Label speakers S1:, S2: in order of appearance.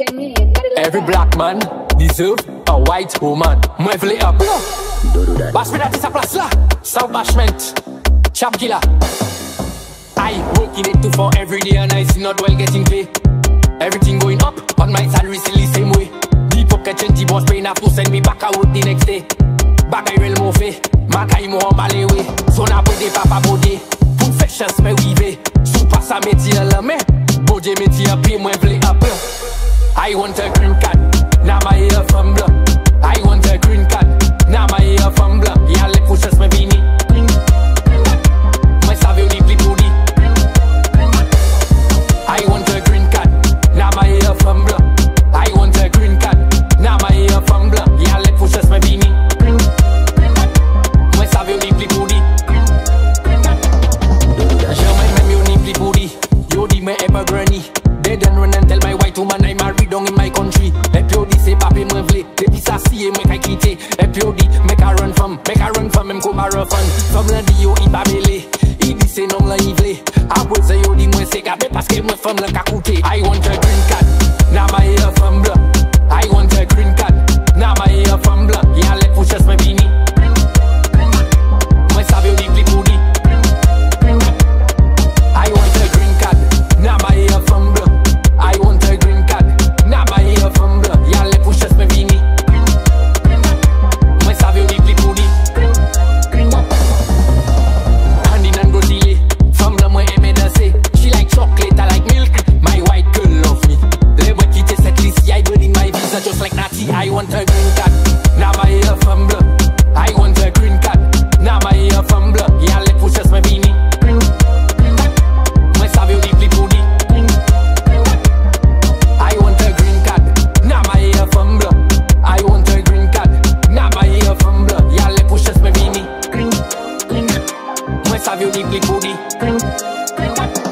S1: Every black man deserve a white woman. Moi vle up. Bash me that is a place là. South bashment. Chap killer. I working it 2 for every day and I see not well getting paid. Everything going up, but my salary still the same way. The pocket change boss paying have to send me back out the next day. Back I real mo fe, mak I mo emballé we. So na bode papa bode, professions me weave. Sou pas sa métier la me, bode métier pay moi vle up. I want a green card, now my hair from blood. I want a green card, now my hair from blood. Yeah, let pushes me bini. My savio ni pli body. I want a green card, now my hair from blood. I want a green card, now my hair from blood. Yeah, let pushes me bini. My savio ni pli body. German me yo ni pli body. Yo di me ever granny. They then run and tell my white woman I married down in my country. Epiodi say papi me vle, depuis ça siye make I quitte. Epiodi make I run from him come a rough fun. From lundi yo i babele, i di say non la i vle. Après ça yo di moi c'est gade parce que moi femme la ka koute. I want a green card, now my hair from blood. I want a green card, now my hair from blood. Yeah, let pushes me bini. Moi savio di pli body. I want a green card, now my hair from blood. I want a green card, now my hair from blood. Yeah, let pushes me bini. Moi savio di pli body. Hand in and go delay. Femme la moi aime danser. She like chocolate, I like milk. My white girl love me. Les boys quitter cette liste, I burn in my visa just like Natty. I want a green card, now my hair from blood. I want a green card, now my hair from blood. Yeah, let pushes me bini. Moi savio di pli body. I want a green card, now my hair from blood. I want a green card, now my hair from blood. Yeah, let pushes me bini. Moi savio di pli body.